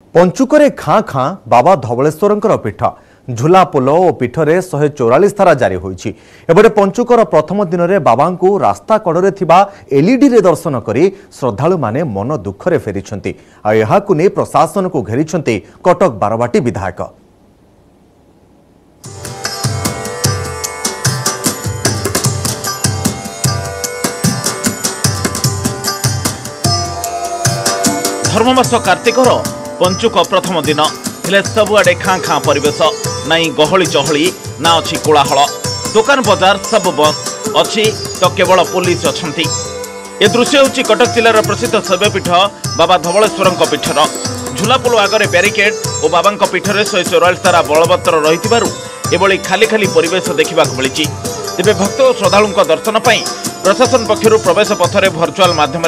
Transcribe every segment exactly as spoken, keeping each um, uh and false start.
पंचुकरे खाँ खाँ बाबा धवलेश्वर पीठ झुला पोल और पीठरे शहे चौरालीस धारा जारी होईछि। एबडे पंचुकर प्रथम दिन में बाबा को रास्ता कड़े थिबा एलईडी रे दर्शन करी श्रद्धालु माने मन दुखरे फेरिछंती। आ एहाकु नै प्रशासन को घेरिछंती कटक बारवाटी विधायक। धर्ममास कार्तिकर पंचुक प्रथम दिन हेले सबुआडे खाँ खाँ परिवेश नाई गहली चहली ना अच्छी कोलाहल दुकान बजार सब बंद अच्छी तो केवल पुलिस अच्छी। ए दृश्य होची कटक जिलार प्रसिद्ध शैवपीठ बाबा धवलेश्वर पीठर झुलापोल आगरे ब्यारिकेड और बाबा पीठरे शहे चौरालीस धारा बलवत्तर रही खाली खाली परिवेश देखा मिली। तेज भक्त और श्रद्धालु दर्शन पर प्रशासन पक्षर प्रवेश पथरे भर्चुआल मध्यम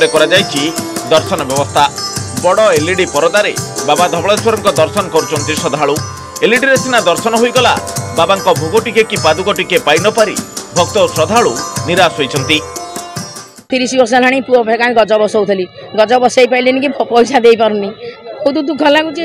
दर्शन व्यवस्था बड़ एलईडी परदारे बाबा धवलेश्वर दर्शन करुँच श्रद्धालु। एलईडी रे सिना दर्शन होईगला बाबा भोग टिके कि पादुक टिके पाई न पारी भक्त और श्रद्धालु निराश होइछंती। तीस वर्ष है पुओ फेका गज बसौली गज बसई पाइलेनि कि पैसा दे पारुनी बहुत दुख लगुच।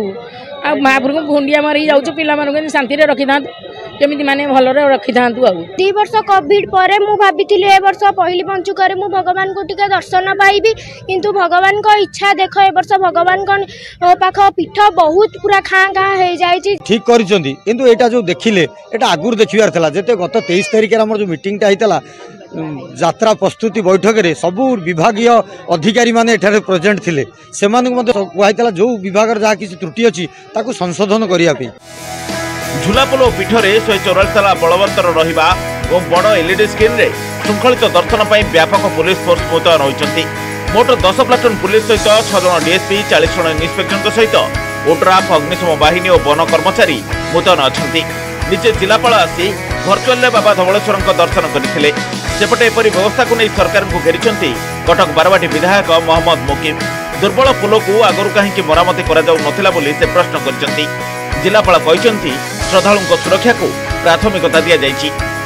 आ महाप्रभु को भुंडिया मारी जाऊँ पिला शांति रखी था केमी माने भलरे रखी था। दी वर्ष कोविड पर मु भाभी ए वर्ष पहली पंचुकर मु भगवान को टिके दर्शन पाइबी किंतु भगवान को इच्छा देख ए वर्ष भगवान को पाख पीठ बहुत पूरा खाँ खाँ हो जाए ठीक करिसेंती किंतु एटा जो देखिले एटा आगुर देखिबार थला जेते गत तेईस तारिख हमर जो मीटिंग टा हितला यात्रा प्रस्तुति बैठक रे सबु विभागीय अधिकारी माने एठारे प्रेजेंट थिले से कहला जो विभाग जहाँ किसी त्रुटि अच्छी ताकू संशोधन करने। झुलापोल पीठरे शहे चौरालीस धारा बलवत्तर रहिबा और बड़ एलईडी स्क्रीन रे श्रृंखलित दर्शन पर व्यापक पुलिस फोर्स मुतयन होइछंती। मोट दस प्लाटून पुलिस सहित छह जन डीएसपी चालीस जन इन्स्पेक्टर सहित ओड्राफ अग्निशम बाहिनी और वन कर्मचारी मुतयन अछंती। निजे जिलापाल आसी भर्चुआल बाबा धवलेश्वर दर्शन करथिले। सेपटे एपरी व्यवस्था को नहीं सरकार को घेरिछंती कटक बारवाटी विधायक मोहम्मद मुकीम। दुर्बल पोल को आगु कहीं मरामती करा जाउ नथिला बोली से प्रश्न करछंती। जिलापाल कहछंती श्रद्धालुओं सुरक्षा को प्राथमिकता दिया जायछि।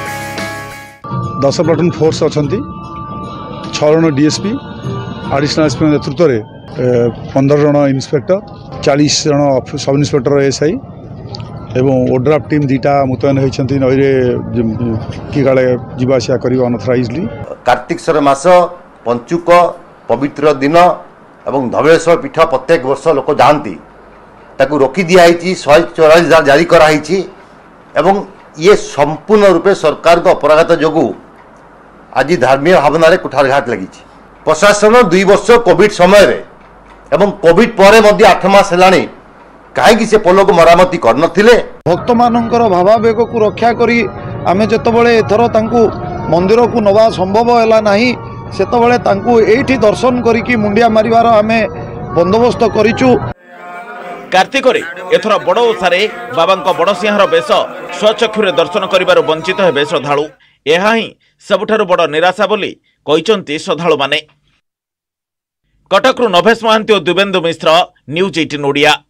दस प्लाटून फोर्स अच्छी छह जन डीएसपी आडिशनल एसपी नेतृत्व में पंद्रह जन इन्स्पेक्टर चालीस जन सब इन्स्पेक्टर एसआई एवं ओड्राफ टीम दीटा मुतयन होती नई कि काले जावासिया कर अनथराइजली। कार्तिकेश्वर मास पंचुक पवित्र दिन एवं धवलेश्वर पीठ प्रत्येक वर्ष लोक जाती ताकू रोकी दिखाई शहे चौरालीस जारी कराई एवं ये संपूर्ण रूपे सरकार को अपराघात जोगु आज धार्मिक भावना कुठारघात लगी। प्रशासन दुई वर्ष कोविड समय रे एवं कोविड पर आठ मास है कहीं से पोल को मरामती कर भक्त मानकर भावावेग को रक्षा करी आमे जेतबळे एथर तांकु मंदिर को नवा संभव है नहीं सेतबळे तांकु एठी दर्शन करिकी मुंडिया मारिवार आमे बंदोबस्त करिचु। कार्तिकरे एथर बड़ ओसारे बाबा बड़ सिंहार बेश स्वचक्षुरे दर्शन करिबार वंचित हेबे श्रद्धालु। एहा ही सबुठारु बड़ निराशा बोली कहिसंती श्रद्धालु माने। कटकरू नभेश महांती और दिव्येन्दु मिश्र, न्यूज अठारह ओडिया।